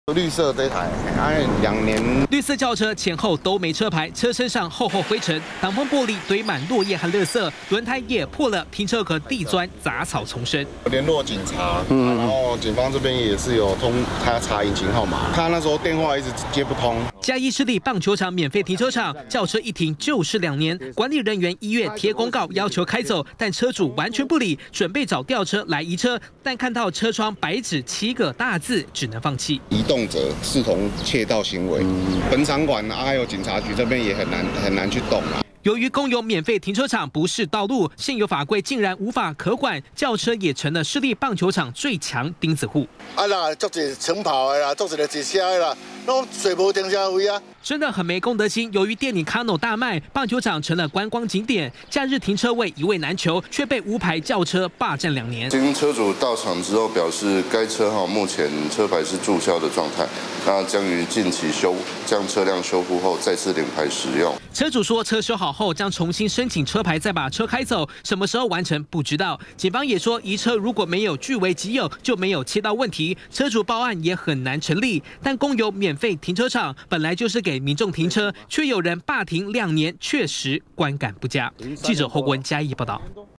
绿色这台，2年。 绿色轿车前后都没车牌，车身上厚厚灰尘，挡风玻璃堆满落叶和垃圾，轮胎也破了，停车格地砖杂草丛生。 联络警察，然后警方这边也是有他查引擎号码，他那时候电话一直接不通。 嘉义市立棒球场免费停车场，轿车一停就是2年，管理人员1月贴公告要求开走，但车主完全不理，准备找吊车来移车，但看到车窗白纸7个大字，只能放弃。 移动者视同窃盗行为，本场馆还有警察局这边也很难去动啊。 由于公有免费停车场不是道路，现有法规竟然无法可管，轿车也成了市立棒球场最强钉子户。 啊啦，足一长跑的啦，足一个直车的啦，拢找无停车位啊。 真的很没公德心。由于电影卡诺大卖，棒球场成了观光景点，假日停车位一位难求，却被无牌轿车霸占2年。 经车主到场之后表示，该车目前车牌是注销的状态，那将于近期将车辆修复后再次领牌使用。 车主说，车修好后将重新申请车牌，再把车开走，什么时候完成不知道。警方也说，移车如果没有据为己有，就没有切到问题，车主报案也很难成立。但公有免费停车场本来就是给民众停车，却有人霸停2年，确实观感不佳。记者侯国文嘉义报道。